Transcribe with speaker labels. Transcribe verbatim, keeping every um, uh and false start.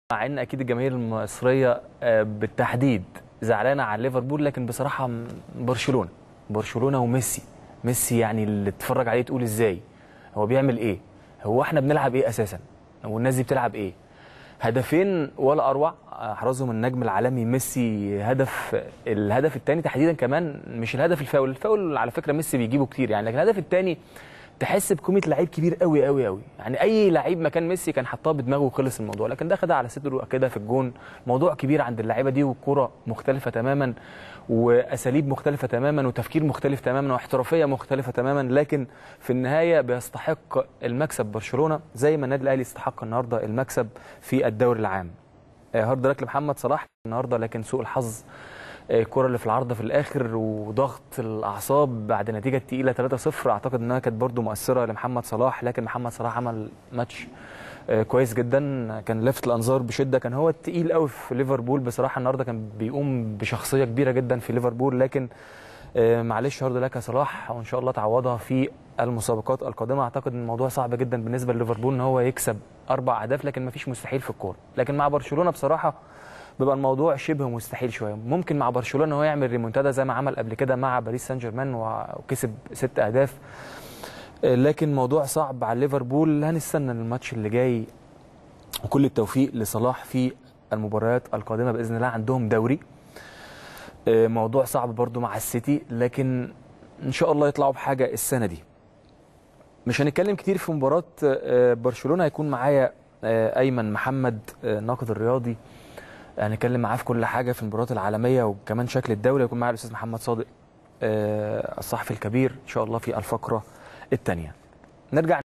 Speaker 1: مع ان اكيد الجماهير المصريه بالتحديد زعلانه على ليفربول، لكن بصراحه برشلونه برشلونه وميسي ميسي يعني اللي تتفرج عليه تقول ازاي هو بيعمل ايه، هو احنا بنلعب ايه اساسا، والناس دي بتلعب ايه. هدفين ولا اروع احرزهم النجم العالمي ميسي. هدف الهدف الثاني تحديدا كمان مش الهدف الفاول، الفاول على فكره ميسي بيجيبه كتير يعني، لكن الهدف الثاني تحس بقيمه لعيب كبير قوي قوي قوي يعني. اي لعيب مكان ميسي كان حطها بدماغه وخلص الموضوع، لكن ده خدها على صدره كده في الجون. موضوع كبير عند اللعيبه دي، والكره مختلفه تماما واساليب مختلفه تماما وتفكير مختلف تماما واحترافيه مختلفه تماما، لكن في النهايه بيستحق المكسب برشلونه زي ما النادي الاهلي استحق النهارده المكسب في الدوري العام. هارد لك لمحمد صلاح النهارده، لكن سوء الحظ الكره اللي في العارضه في الاخر وضغط الاعصاب بعد نتيجه تقيله ثلاثة صفر، اعتقد انها كانت برده مؤثره لمحمد صلاح. لكن محمد صلاح عمل ماتش كويس جدا، كان لفت الانظار بشده، كان هو التقيل قوي في ليفربول بصراحه النهارده، كان بيقوم بشخصيه كبيره جدا في ليفربول. لكن معلش هارد لك يا صلاح، وان شاء الله تعوضها في المسابقات القادمه. اعتقد ان الموضوع صعب جدا بالنسبه لليفربول ان هو يكسب اربع اهداف، لكن ما فيش مستحيل في الكوره. لكن مع برشلونه بصراحه بيبقى الموضوع شبه مستحيل شويه. ممكن مع برشلونه هو يعمل ريمونتادا زي ما عمل قبل كده مع باريس سان جيرمان وكسب ست اهداف، لكن موضوع صعب على ليفربول. هنستنى الماتش اللي جاي، وكل التوفيق لصلاح في المباريات القادمه باذن الله. عندهم دوري، موضوع صعب برضو مع السيتي، لكن ان شاء الله يطلعوا بحاجه السنه دي. مش هنتكلم كتير في مباراه برشلونه، هيكون معايا ايمن محمد الناقد الرياضي، هنتكلم معاه في كل حاجه في المباريات العالميه وكمان شكل الدوري. يكون معايا الاستاذ محمد صادق الصحفي الكبير ان شاء الله في الفقره الثانيه. نرجع